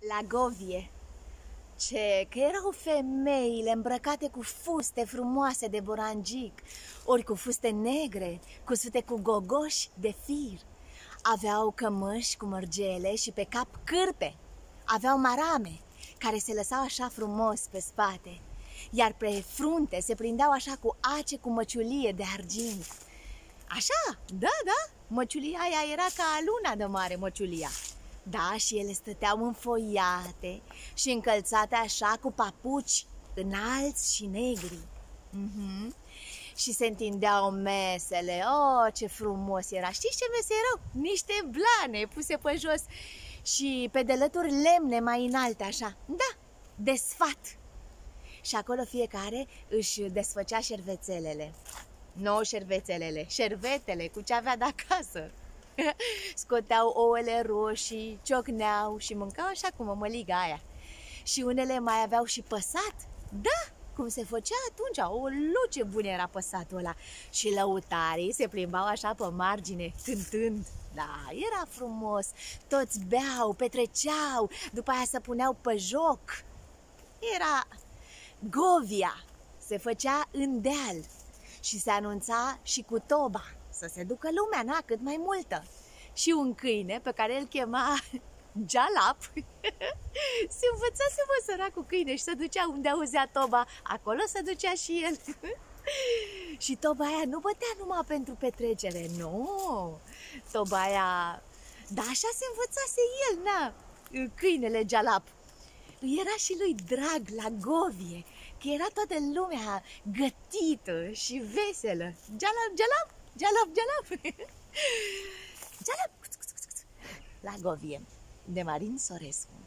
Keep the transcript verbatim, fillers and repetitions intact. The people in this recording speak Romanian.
La Govie. Ce, că erau femeile îmbrăcate cu fuste frumoase de borangic, ori cu fuste negre, cusute cu gogoși de fir. Aveau cămăși cu mărgele și pe cap cârpe. Aveau marame, care se lăsau așa frumos pe spate, iar pe frunte se prindeau așa cu ace cu măciulie de argint. Așa, da, da, măciulia aia era ca luna de mare, măciulia. Da, și ele stăteau înfoiate și încălțate așa cu papuci înalți și negri. uh-huh. Și se întindeau mesele. Oh, ce frumos era! Știți ce mese erau? Niște blane puse pe jos și pe delături lemne mai înalte așa. Da, de sfat. Și acolo fiecare își desfăcea șervețelele. Nu șervețelele, șervetele cu ce avea de acasă. Scoteau ouăle roșii, ciocneau și mâncau așa cu mămăliga aia. Și unele mai aveau și păsat. Da, cum se făcea atunci, o luce bun era păsatul ăla. Și lăutarii se plimbau așa pe margine, cântând. Da, era frumos, toți beau, petreceau, după aia se puneau pe joc. Era Govia, se făcea în deal și se anunța și cu toba, să se ducă lumea, na, cât mai multă. Și un câine pe care îl chema Jalap se învățase, mă, săracul câine, și se ducea unde auzea toba, acolo se ducea și el. Și toba aia nu bătea numai pentru petrecere, nu, toba aia, da, așa se învățase el, na, câinele Jalap. Era și lui drag la Govie, că era toată lumea gătită și veselă. Jalap, Jalap, Jalap, Jalap. Jalap, la Govie, de Marin Sorescu.